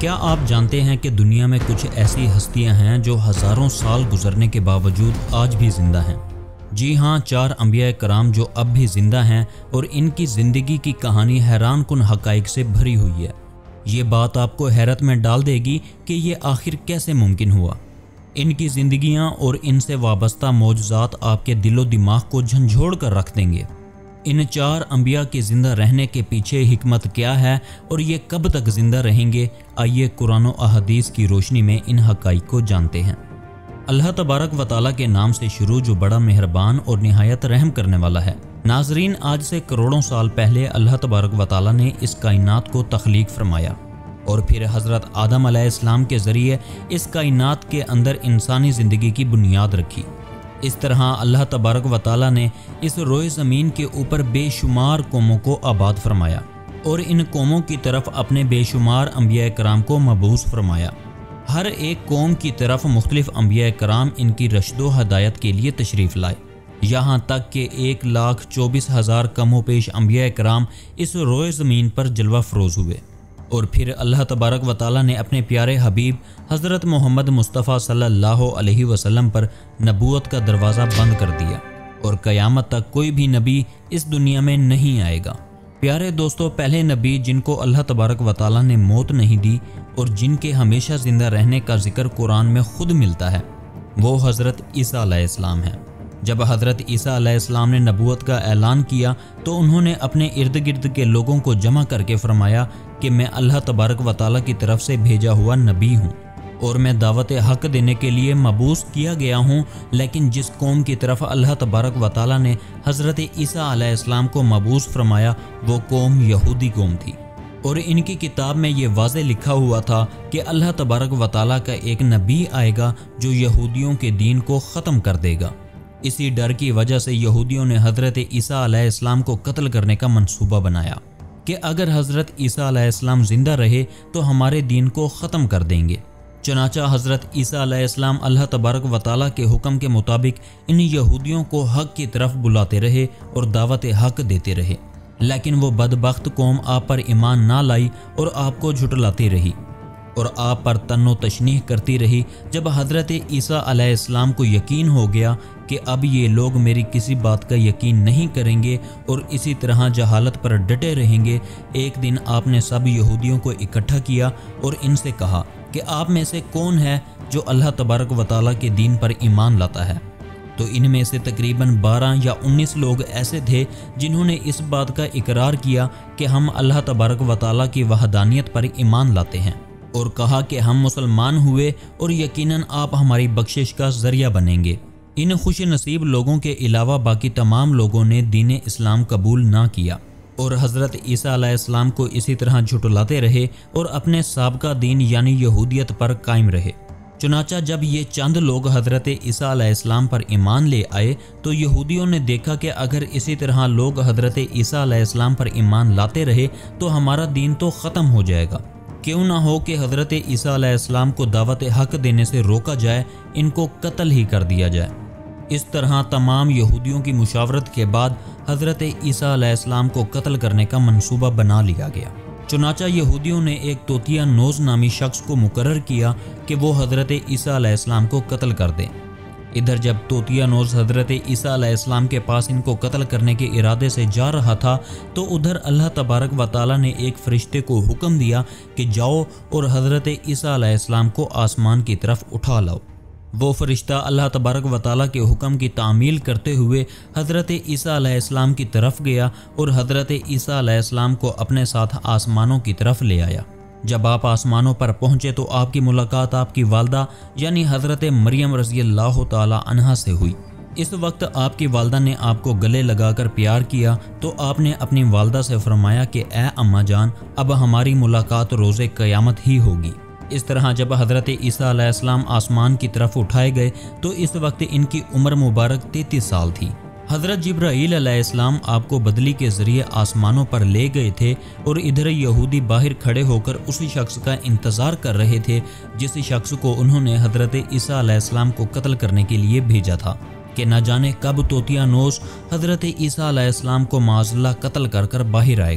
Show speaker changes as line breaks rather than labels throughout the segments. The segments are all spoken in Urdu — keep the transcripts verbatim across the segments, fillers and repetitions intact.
کیا آپ جانتے ہیں کہ دنیا میں کچھ ایسی ہستیاں ہیں جو ہزاروں سال گزرنے کے باوجود آج بھی زندہ ہیں؟ جی ہاں، چار انبیاء کرام جو اب بھی زندہ ہیں اور ان کی زندگی کی کہانی حیران کن حقائق سے بھری ہوئی ہے۔ یہ بات آپ کو حیرت میں ڈال دے گی کہ یہ آخر کیسے ممکن ہوا۔ ان کی زندگیاں اور ان سے وابستہ معجزات آپ کے دل و دماغ کو جھنجھوڑ کر رکھ دیں گے۔ ان چار انبیاء کے زندہ رہنے کے پیچھے حکمت کیا ہے اور یہ کب تک زندہ رہیں گے؟ آئیے قرآن و احادیث کی روشنی میں ان حقائق کو جانتے ہیں۔ اللہ تبارک و تعالیٰ کے نام سے شروع جو بڑا مہربان اور نہایت رحم کرنے والا ہے۔ ناظرین، آج سے کروڑوں سال پہلے اللہ تبارک و تعالیٰ نے اس کائنات کو تخلیق فرمایا اور پھر حضرت آدم علیہ السلام کے ذریعے اس کائنات کے اندر انسانی زندگی کی بنیاد رکھی۔ اس طرح اللہ تبارک و تعالیٰ نے اس روئے زمین کے اوپر بے شمار قوموں کو آباد فرمایا اور ان قوموں کی طرف اپنے بے شمار انبیاء کرام کو مبعوث فرمایا۔ ہر ایک قوم کی طرف مختلف انبیاء کرام ان کی رشد و ہدایت کے لیے تشریف لائے، یہاں تک کہ ایک لاکھ چوبیس ہزار کم و بیش انبیاء کرام اس روئے زمین پر جلوہ فروز ہوئے، اور پھر اللہ تبارک و تعالیٰ نے اپنے پیارے حبیب حضرت محمد مصطفیٰ صلی اللہ علیہ وسلم پر نبوت کا دروازہ بند کر دیا اور قیامت تک کوئی بھی نبی اس دنیا میں نہیں آئے گا۔ پیارے دوستو، پہلے نبی جن کو اللہ تبارک و تعالیٰ نے موت نہیں دی اور جن کے ہمیشہ زندہ رہنے کا ذکر قرآن میں خود ملتا ہے، وہ حضرت عیسیٰ علیہ السلام ہیں۔ جب حضرت عیسیٰ علیہ السلام نے نبوت کا اعلان کیا تو انہوں نے اپنے ارد گرد کے لوگوں کو جمع کر کے فرمایا کہ میں اللہ تبارک و تعالیٰ کی طرف سے بھیجا ہوا نبی ہوں اور میں دعوت حق دینے کے لیے مبعوث کیا گیا ہوں، لیکن جس قوم کی طرف اللہ تبارک و تعالیٰ نے حضرت عیسیٰ علیہ السلام کو مبعوث فرمایا وہ قوم یہودی قوم تھی، اور ان کی کتاب میں یہ واضح لکھا ہوا تھا کہ اللہ تبارک و تعالیٰ کا ایک نبی آئے گا جو یہودیوں کے دین کو ختم کر دے گا۔ اسی ڈر کی وجہ سے یہودیوں نے حضرت عیسیٰ علیہ السلام کو قتل کرنے کا منصوبہ بنایا کہ اگر حضرت عیسیٰ علیہ السلام زندہ رہے تو ہمارے دین کو ختم کر دیں گے۔ چنانچہ حضرت عیسیٰ علیہ السلام اللہ تبارک و تعالیٰ کے حکم کے مطابق ان یہودیوں کو حق کی طرف بلاتے رہے اور دعوت حق دیتے رہے، لیکن وہ بدبخت قوم آپ پر ایمان نہ لائی اور آپ کو جھٹلاتی رہی اور آپ پر تن و تشنیع کرتی رہی۔ جب حضرت عیسیٰ علیہ السلام کو یقین ہو گیا کہ اب یہ لوگ میری کسی بات کا یقین نہیں کریں گے اور اسی طرح جہالت پر ڈٹے رہیں گے، ایک دن آپ نے سب یہودیوں کو اکٹھا کیا اور ان سے کہا کہ آپ میں سے کون ہے جو اللہ تبارک و تعالیٰ کے دین پر ایمان لاتا ہے؟ تو ان میں سے تقریباً بارہ یا انیس لوگ ایسے تھے جنہوں نے اس بات کا اقرار کیا کہ ہم اللہ تبارک و تعالیٰ کی وحدانیت پر ایمان لاتے ہیں، اور کہا کہ ہم مسلمان ہوئے اور یقیناً آپ ہماری بخشش کا ذریعہ بنیں گے۔ ان خوش نصیب لوگوں کے علاوہ باقی تمام لوگوں نے دین اسلام قبول نہ کیا اور حضرت عیسیٰ علیہ السلام کو اسی طرح جھٹلاتے رہے اور اپنے سابقہ دین یعنی یہودیت پر قائم رہے۔ چنانچہ جب یہ چند لوگ حضرت عیسیٰ علیہ السلام پر ایمان لے آئے تو یہودیوں نے دیکھا کہ اگر اسی طرح لوگ حضرت عیسیٰ علیہ السلام پر ایمان لاتے رہے تو ہمارا دین تو ختم ہو جائے گا، کیوں نہ ہو کہ حضرت عیسیٰ علیہ السلام کو دعوت حق دینے سے روکا جائے، ان کو قتل ہی کر دیا جائے۔ اس طرح تمام یہودیوں کی مشاورت کے بعد حضرت عیسیٰ علیہ السلام کو قتل کرنے کا منصوبہ بنا لیا گیا۔ چنانچہ یہودیوں نے ایک توتیا نوز نامی شخص کو مقرر کیا کہ وہ حضرت عیسیٰ علیہ السلام کو قتل کر دے۔ ادھر جب توتیا نوز حضرت عیسیٰ علیہ السلام کے پاس ان کو قتل کرنے کے ارادے سے جا رہا تھا تو ادھر اللہ تبارک و تعالیٰ نے ایک فرشتے کو حکم دیا کہ جاؤ اور حضرت عیسیٰ علیہ السلام کو آسمان کی طرف اٹھا لاؤ۔ وہ فرشتہ اللہ تبارک و تعالیٰ کے حکم کی تعمیل کرتے ہوئے حضرت عیسیٰ علیہ السلام کی طرف گیا اور حضرت عیسیٰ علیہ السلام کو اپنے ساتھ آسمانوں کی طرف لے آیا۔ جب آپ آسمانوں پر پہنچے تو آپ کی ملاقات آپ کی والدہ یعنی حضرت مریم رضی اللہ تعالی عنہا سے ہوئی۔ اس وقت آپ کی والدہ نے آپ کو گلے لگا کر پیار کیا تو آپ نے اپنی والدہ سے فرمایا کہ اے اماں جان، اب ہماری ملاقات روز قیامت ہی ہوگی۔ اس طرح جب حضرت عیسیٰ علیہ السلام آسمان کی طرف اٹھائے گئے تو اس وقت ان کی عمر مبارک تینتیس سال تھی۔ حضرت جبرائیل علیہ السلام آپ کو بدلی کے ذریعے آسمانوں پر لے گئے تھے اور ادھر یہودی باہر کھڑے ہو کر اسی شخص کا انتظار کر رہے تھے جس شخص کو انہوں نے حضرت عیسیٰ علیہ السلام کو قتل کرنے کے لیے بھیجا تھا کہ نہ جانے کب توتیا نوز حضرت عیسیٰ علیہ السلام کو معاذ اللہ قتل کر کر باہر آئے گا۔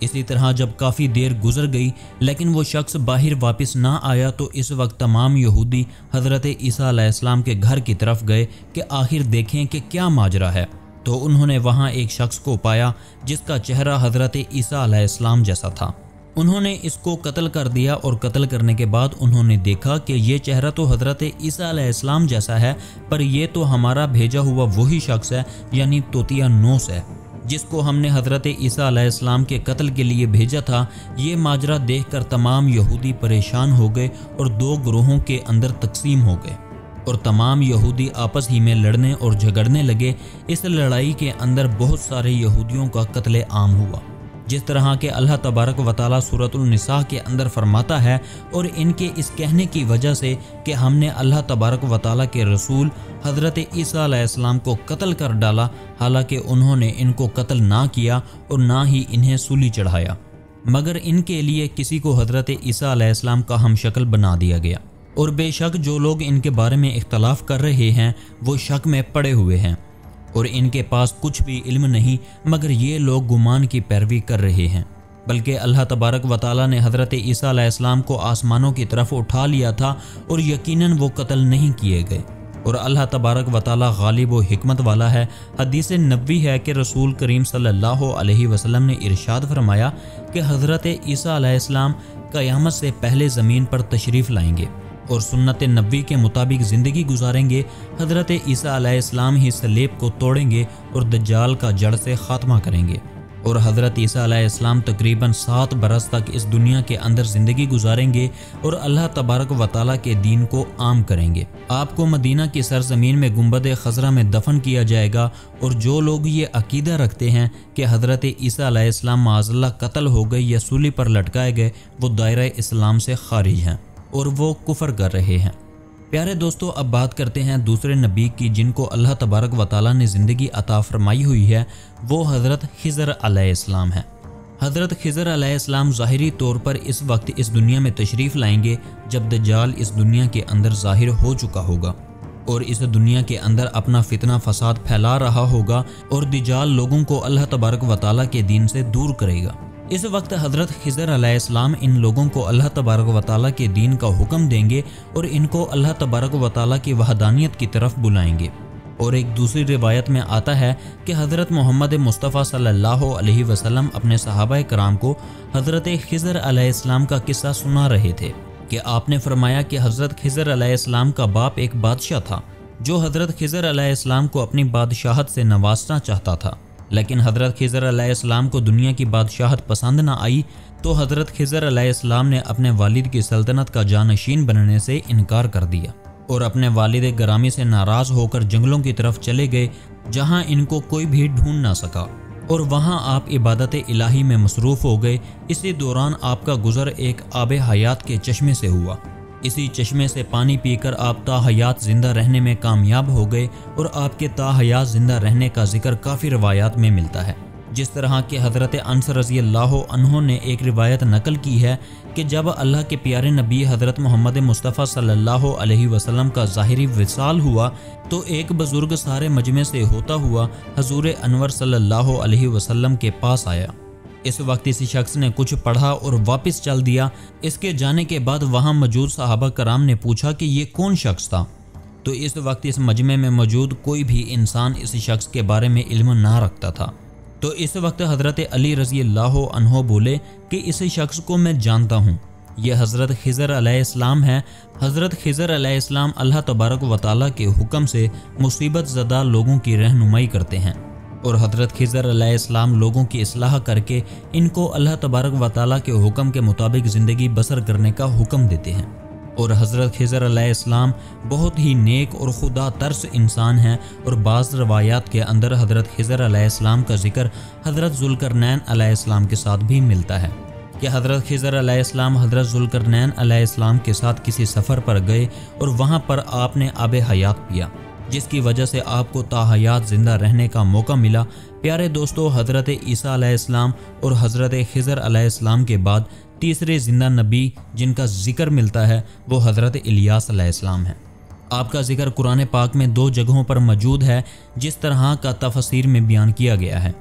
इसी तरह जब काफ़ी देर गुजर गई लेकिन वो शख्स बाहर वापस ना आया तो इस वक्त तमाम यहूदी हज़रत ईसा अलैहिस्सलाम के घर की तरफ गए कि आखिर देखें कि क्या माजरा है। तो उन्होंने वहाँ एक शख्स को पाया जिसका चेहरा हज़रत ईसा अलैहिस्सलाम जैसा था। उन्होंने इसको कत्ल कर दिया और कत्ल करने के बाद उन्होंने देखा कि ये चेहरा तो हज़रत ईसा अलैहिस्सलाम जैसा है, पर यह तो हमारा भेजा हुआ वही शख्स है, यानी तोतियानोस है, जिसको हमने हज़रत ईसा अलैहिस्सलाम के कत्ल के लिए भेजा था। ये माजरा देखकर तमाम यहूदी परेशान हो गए और दो ग्रोहों के अंदर तकसीम हो गए और तमाम यहूदी आपस ही में लड़ने और झगड़ने लगे। इस लड़ाई के अंदर बहुत सारे यहूदियों का कत्ले आम हुआ, जिस तरह के अल्लाह तबारक व तआला सूरतुल निसा के अंदर फरमाता है, और इनके इस कहने की वजह से कि हमने अल्लाह तबारक व तआला के रसूल हज़रत ईसा अलैहिस्सलाम को कत्ल कर डाला, हालांकि उन्होंने इनको कत्ल ना किया और ना ही इन्हें सूली चढ़ाया, मगर इनके लिए किसी को हज़रत ईसा अलैहिस्सलाम का हमशक्ल बना दिया गया। और बेशक जो लोग इनके बारे में इख्तलाफ कर रहे हैं वो शक में पड़े हुए हैं और इनके पास कुछ भी इल्म नहीं, मगर ये लोग गुमान की पैरवी कर रहे हैं। बल्कि अल्लाह तबारक व तआला ने हज़रत ईसा अलैहिस्सलाम को आसमानों की तरफ उठा लिया था और यकीनन वो कत्ल नहीं किए गए, और अल्लाह तबारक व तआला गालिब व हिकमत वाला है। हदीस नबवी है कि रसूल करीम सल्लल्लाहु अलैहि वसल्लम ने इरशाद फरमाया कि हज़रत ईसा अलैहिस्सलाम क़यामत से पहले ज़मीन पर तशरीफ़ लाएंगे और सुन्नत नबी के मुताबिक ज़िंदगी गुजारेंगे। हज़रत ईसा अलैहिस्सलाम ही सलेब को तोड़ेंगे और दज्जाल का जड़ से ख़ात्मा करेंगे, और हज़रत ईसा अलैहिस्सलाम तकरीबन सात बरस तक इस दुनिया के अंदर ज़िंदगी गुजारेंगे और अल्लाह तबारक व तआला के दीन को आम करेंगे। आपको मदीना की सरजमीन में गुंबद खज़रा में दफन किया जाएगा, और जो लोग ये अकीदा रखते हैं कि हज़रत ईसा अलैहिस्सलाम माअज़ल्लाह कत्ल हो गए या सूली पर लटकाए गए, वो दायरा इस्लाम से खारिज हैं और वो कुफर कर रहे हैं। प्यारे दोस्तों, अब बात करते हैं दूसरे नबी की जिनको अल्लाह तबारक व तआला ने ज़िंदगी अता फरमाई हुई है। वो हज़रत खिज़र अलैहिस्सलाम है। हज़रत खिज़र अलैहिस्सलाम ज़ाहिरी तौर पर इस वक्त इस दुनिया में तशरीफ़ लाएंगे जब दज्जाल इस दुनिया के अंदर ज़ाहिर हो चुका होगा और इस दुनिया के अंदर अपना फितना फसाद फैला रहा होगा, और दज्जाल लोगों को अल्लाह तबारक व तआला के दीन से दूर करेगा। इस वक्त हज़रत खिज़र अलैहिस्सलाम इन लोगों को अल्लाह तबारक व तआला के दीन का हुक्म देंगे और इनको अल्लाह तबारक व तआला की वहदानियत की तरफ बुलाएंगे। और एक दूसरी रिवायत में आता है कि हज़रत मोहम्मद मुस्तफ़ा सल्लल्लाहु अलैहि वसल्लम अपने सहाबाए कराम को हज़रत खिज़र अलैहिस्सलाम का किस्सा सुना रहे थे कि आपने फरमाया कि हज़रत खिज़र अलैहिस्सलाम का बाप एक बादशाह था जो हज़रत खिज़र अलैहिस्सलाम को अपनी बादशाहत से नवाजना चाहता था, लेकिन हज़रत खिज़र अलैहिस्सलाम को दुनिया की बादशाहत पसंद ना आई, तो हज़रत खिज़र अलैहिस्सलाम ने अपने वालिद की सल्तनत का जानशीन बनने से इनकार कर दिया और अपने वालिद ग्रामी से नाराज़ होकर जंगलों की तरफ चले गए, जहां इनको कोई भी ढूंढ ना सका, और वहां आप इबादत इलाही में मसरूफ़ हो गए। इसी दौरान आपका गुज़र एक आब हयात के चश्मे से हुआ। इसी चश्मे से पानी पीकर आप ताहयात ज़िंदा रहने में कामयाब हो गए, और आपके ताहयात ज़िंदा रहने का जिक्र काफ़ी रवायात में मिलता है। जिस तरह के हज़रत अनस रज़ी अल्लाह अन्हु ने एक रिवायत नकल की है कि जब अल्लाह के प्यारे नबी हज़रत मोहम्मद मुस्तफ़ा सल्लल्लाहु अलैहि वसल्लम का ज़ाहिरी विसाल हुआ, तो एक बुज़ुर्ग सारे मजमे से होता हुआ हजूर अनवर सल्लल्लाहु अलैहि वसल्लम के पास आया। इस वक्त इसी शख्स ने कुछ पढ़ा और वापस चल दिया। इसके जाने के बाद वहाँ मौजूद सहाबा कराम ने पूछा कि ये कौन शख्स था, तो इस वक्त इस मजमे में मौजूद कोई भी इंसान इस शख्स के बारे में इल्म ना रखता था। तो इस वक्त हज़रत अली रज़ी अल्लाह अन्हो बोले कि इस शख्स को मैं जानता हूँ, यह हज़रत खिज़र अलैहिस्सलाम है। हज़रत खिज़र अलैहिस्सलाम अल्लाह तबारक व तआला के हुक्म से मुसीबत ज़दा लोगों की रहनुमाई करते हैं, और हज़रत खिज़र अलैहिस्सलाम लोगों की इस्लाह करके इनको अल्लाह तबारक व तआला के हुक्म के मुताबिक ज़िंदगी बसर करने का हुक्म देते हैं। और हज़रत खिज़र अलैहिस्सलाम बहुत ही नेक और खुदा तरस इंसान हैं, और बाज़ रवायात के अंदर हज़रत खिज़र अलैहिस्सलाम का जिक्र हज़रत ज़ुल्करनैन अलैहिस्सलाम के साथ भी मिलता है कि हज़रत खिज़र अलैहिस्सलाम हज़रत ज़ुल्करनैन अलैहिस्सलाम के साथ किसी सफ़र पर गए और वहाँ पर आपने आब हयात पिया, जिसकी वजह से आपको ताहयात ज़िंदा रहने का मौका मिला। प्यारे दोस्तों, हज़रत ईसा अलैहिस्सलाम और हज़रत खिज़र अलैहिस्सलाम के बाद तीसरे ज़िंदा नबी जिनका जिक्र मिलता है वो हज़रत इलियास अलैहिस्सलाम है। आपका जिक्र कुरान पाक में दो जगहों पर मौजूद है, जिस तरह का तफसीर में बयान किया गया है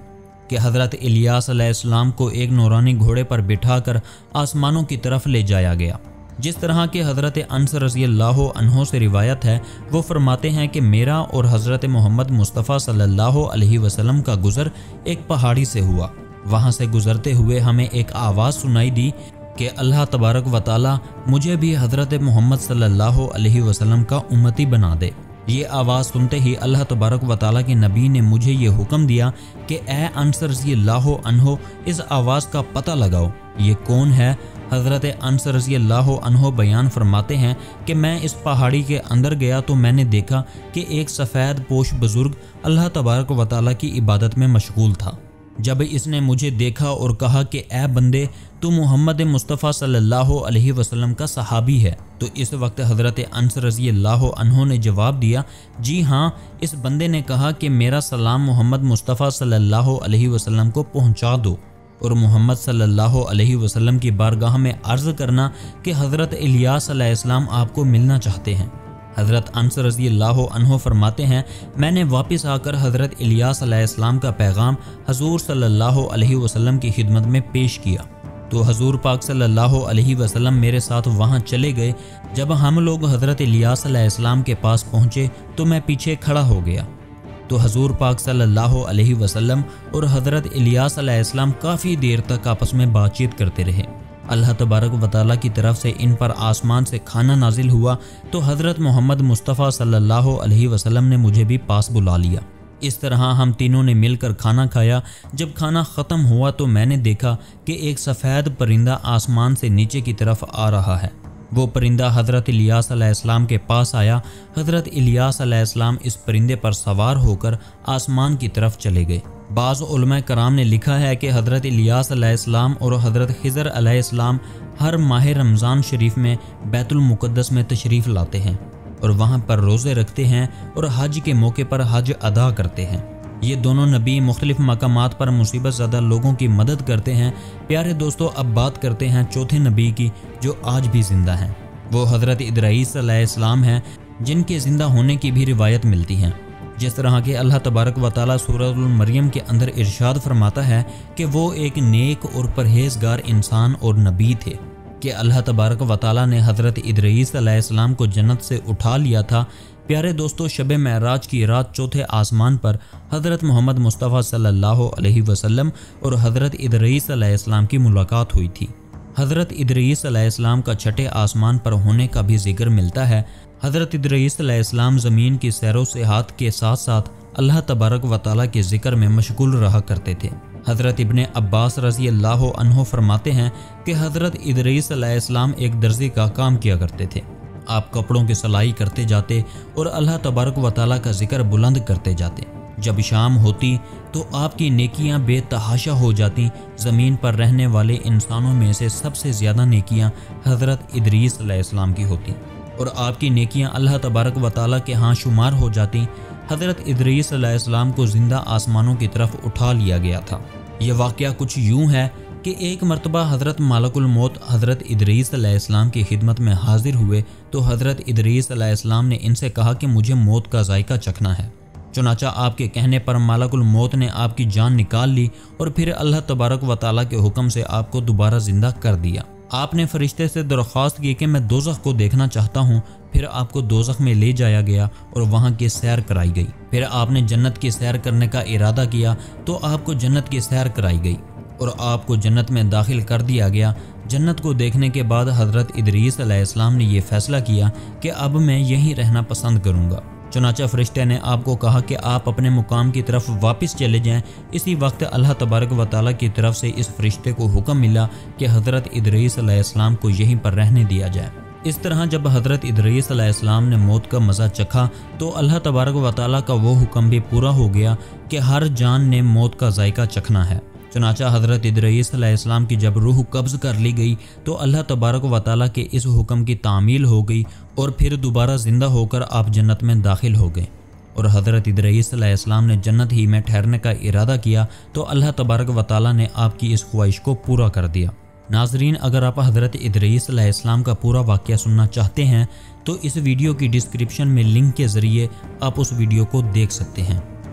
کہ حضرت الیاس علیہ السلام کو ایک نورانی گھوڑے پر بٹھا کر آسمانوں کی طرف لے جایا گیا۔ جس طرح کہ حضرت انس رضی اللہ عنہ سے روایت ہے، وہ فرماتے ہیں کہ میرا اور حضرت محمد مصطفیٰ صلی اللہ علیہ وسلم کا گزر ایک پہاڑی سے ہوا۔ وہاں سے گزرتے ہوئے ہمیں ایک آواز سنائی دی کہ اللہ تبارک و تعالی مجھے بھی حضرت محمد صلی اللہ علیہ وسلم کا امتی بنا دے۔ یہ آواز سنتے ہی اللہ تبارک و تعالی کے نبی نے مجھے یہ حکم دیا کہ اے انس رضی اللہ عنہ اس آواز کا پتہ لگاؤ، یہ کون ہے؟ حضرت انس رضی اللہ عنہ بیان فرماتے ہیں کہ میں اس پہاڑی کے اندر گیا تو میں نے دیکھا کہ ایک سفید پوش بزرگ اللہ تبارک و تعالی کی عبادت میں مشغول تھا۔ جب اس نے مجھے دیکھا اور کہا کہ اے بندے تو محمد مصطفیٰ صلی اللہ علیہ وسلم کا صحابی ہے، تو اس وقت حضرت انس رضی اللہ عنہ نے جواب دیا، جی ہاں۔ اس بندے نے کہا کہ میرا سلام محمد مصطفیٰ صلی اللہ علیہ وسلم کو پہنچا دو، اور محمد صلی اللہ علیہ وسلم کی بارگاہ میں عرض کرنا کہ حضرت الیاس علیہ السلام آپ کو ملنا چاہتے ہیں۔ حضرت انس رضی اللہ عنہ فرماتے ہیں، میں نے واپس آ کر حضرت الیاس علیہ السلام کا پیغام حضور صلی اللہ علیہ وسلم کی خدمت میں پیش کیا، تو حضور پاک صلی اللہ علیہ وسلم میرے ساتھ وہاں چلے گئے۔ جب ہم لوگ حضرت الیاس علیہ السلام کے پاس پہنچے تو میں پیچھے کھڑا ہو گیا، تو حضور پاک صلی اللہ علیہ وسلم اور حضرت الیاس علیہ السلام کافی دیر تک آپس میں بات چیت کرتے رہے۔ اللہ تبارک و تعالیٰ کی طرف سے ان پر آسمان سے کھانا نازل ہوا تو حضرت محمد مصطفیٰ صلی اللہ علیہ وسلم نے مجھے بھی پاس بلا لیا۔ اس طرح ہم تینوں نے مل کر کھانا کھایا۔ جب کھانا ختم ہوا تو میں نے دیکھا کہ ایک سفید پرندہ آسمان سے نیچے کی طرف آ رہا ہے۔ وہ پرندہ حضرت الیاس علیہ السلام کے پاس آیا۔ حضرت الیاس علیہ السلام اس پرندے پر سوار ہو کر آسمان کی طرف چلے گئے۔ بعض علماء کرام نے لکھا ہے کہ حضرت الیاس علیہ السلام اور حضرت خضر علیہ السلام ہر ماہ رمضان شریف میں بیت المقدس میں تشریف لاتے ہیں اور وہاں پر روزے رکھتے ہیں اور حج کے موقع پر حج ادا کرتے ہیں۔ یہ دونوں نبی مختلف مقامات پر مصیبت زدہ لوگوں کی مدد کرتے ہیں۔ پیارے دوستو، اب بات کرتے ہیں چوتھے نبی کی جو آج بھی زندہ ہیں۔ وہ حضرت ادریس علیہ السلام ہیں، جن کے زندہ ہونے کی بھی روایت ملتی ہیں۔ جس طرح کہ اللہ تبارک و تعالیٰ سورۃ المریم کے اندر ارشاد فرماتا ہے کہ وہ ایک نیک اور پرہیزگار انسان اور نبی تھے، کہ اللہ تبارک و تعالیٰ نے حضرت ادریس علیہ السلام کو جنت سے اٹھا لیا تھا۔ پیارے دوستو، شب معراج کی رات چوتھے آسمان پر حضرت محمد مصطفیٰ صلی اللہ علیہ وسلم اور حضرت ادریس علیہ السلام کی ملاقات ہوئی تھی۔ حضرت ادریس علیہ السلام کا چھٹے آسمان پر ہونے کا بھی ذکر ملتا ہے۔ حضرت ادریس علیہ السلام زمین کی سیر و سیاحت کے ساتھ ساتھ اللہ تبارک و تعالیٰ کے ذکر میں مشغول رہا کرتے تھے۔ حضرت ابن عباس رضی اللہ عنہ فرماتے ہیں کہ حضرت ادریس علیہ السلام ایک درزی کا کام کیا کرتے تھے۔ آپ کپڑوں کی سلائی کرتے جاتے اور اللہ تبارک و تعالیٰ کا ذکر بلند کرتے جاتے۔ جب شام ہوتی تو آپ کی نیکیاں بے تحاشا ہو جاتی۔ زمین پر رہنے والے انسانوں میں سے سب سے زیادہ نیکیاں حضرت ادریس علیہ السلام کی ہوتی اور آپ کی نیکیاں اللہ تبارک و تعالیٰ کے ہاں شمار ہو جاتی۔ حضرت ادریس علیہ السلام کو زندہ آسمانوں کی طرف اٹھا لیا گیا تھا۔ یہ واقعہ کچھ یوں ہے کہ ایک مرتبہ حضرت ملک الموت حضرت ادریس علیہ السلام کی خدمت میں حاضر ہوئے تو حضرت ادریس علیہ السلام نے ان سے کہا کہ مجھے موت کا ذائقہ چکھنا ہے۔ چنانچہ آپ کے کہنے پر ملک الموت نے آپ کی جان نکال لی اور پھر اللہ تبارک و تعالیٰ کے حکم سے آپ کو دوبارہ زندہ کر دیا۔ آپ نے فرشتے سے درخواست کی کہ میں دوزخ کو دیکھنا چاہتا ہوں۔ پھر آپ کو دوزخ میں لے جایا گیا اور وہاں کی سیر کرائی گئی۔ پھر آپ نے جنت کی سیر کرنے کا ارادہ کیا تو آپ کو جنت کی سیر کرائی گئی اور آپ کو جنت میں داخل کر دیا گیا۔ جنت کو دیکھنے کے بعد حضرت ادریس علیہ السلام نے یہ فیصلہ کیا کہ اب میں یہیں رہنا پسند کروں گا۔ چنانچہ فرشتے نے آپ کو کہا کہ آپ اپنے مقام کی طرف واپس چلے جائیں۔ اسی وقت اللہ تبارک و تعالیٰ کی طرف سے اس فرشتے کو حکم ملا کہ حضرت ادریس علیہ السلام کو یہیں پر رہنے دیا جائے۔ اس طرح جب حضرت ادریس علیہ السلام نے موت کا مزہ چکھا تو اللہ تبارک و تعالیٰ کا وہ حکم بھی پورا ہو گیا کہ ہر جان نے موت کا ذائقہ چکھنا ہے۔ چنانچہ حضرت ادریس علیہ السلام کی جب روح قبض کر لی گئی تو اللہ تبارک و تعالیٰ کے اس حکم کی تعمیل ہو گئی اور پھر دوبارہ زندہ ہو کر آپ جنت میں داخل ہو گئے اور حضرت ادریس علیہ السلام نے جنت ہی میں ٹھہرنے کا ارادہ کیا تو اللہ تبارک و تعالیٰ نے آپ کی اس خواہش کو پورا کر دیا۔ ناظرین، اگر آپ حضرت ادریس علیہ السلام کا پورا واقعہ سننا چاہتے ہیں تو اس ویڈیو کی ڈسکرپشن میں لنک کے ذریعے آپ اس ویڈیو کو دیکھ سکتے ہیں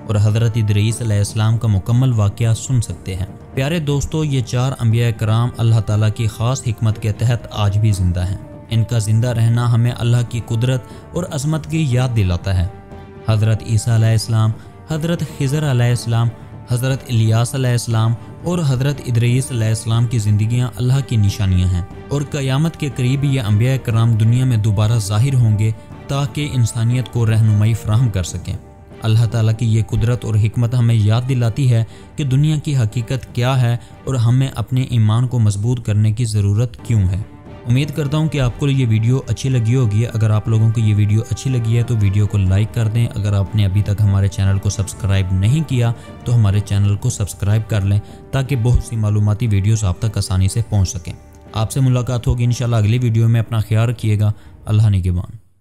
اور حضرت ادریس علیہ السلام کا مکمل واقعہ سن سکتے ہیں۔ پیارے دوستو، یہ چار انبیاء کرام اللہ تعالیٰ کی خاص حکمت کے تحت آج بھی زندہ ہیں۔ ان کا زندہ رہنا ہمیں اللہ کی قدرت اور عظمت کی یاد دلاتا ہے۔ حضرت عیسیٰ علیہ السلام، حضرت خضر علیہ السلام، حضرت الیاس علیہ السلام اور حضرت ادریس علیہ السلام کی زندگیاں اللہ کی نشانیاں ہیں، اور قیامت کے قریب یہ انبیاء کرام دنیا میں دوبارہ ظاہر ہوں گے تاکہ انسانیت کو رہنمائی فراہم کر سکیں۔ اللہ تعالیٰ کی یہ قدرت اور حکمت ہمیں یاد دلاتی ہے کہ دنیا کی حقیقت کیا ہے اور ہمیں اپنے ایمان کو مضبوط کرنے کی ضرورت کیوں ہے۔ امید کرتا ہوں کہ آپ کو یہ ویڈیو اچھی لگی ہوگی۔ اگر آپ لوگوں کو یہ ویڈیو اچھی لگی ہے تو ویڈیو کو لائک کر دیں۔ اگر آپ نے ابھی تک ہمارے چینل کو سبسکرائب نہیں کیا تو ہمارے چینل کو سبسکرائب کر لیں تاکہ بہت سی معلوماتی ویڈیوز آپ تک آسانی سے پہنچ سکیں۔ آپ سے ملاقات ہوگی انشاءاللہ اگلی ویڈیو میں۔ اپنا خیال رکھیے گا۔ اللہ نگہبان۔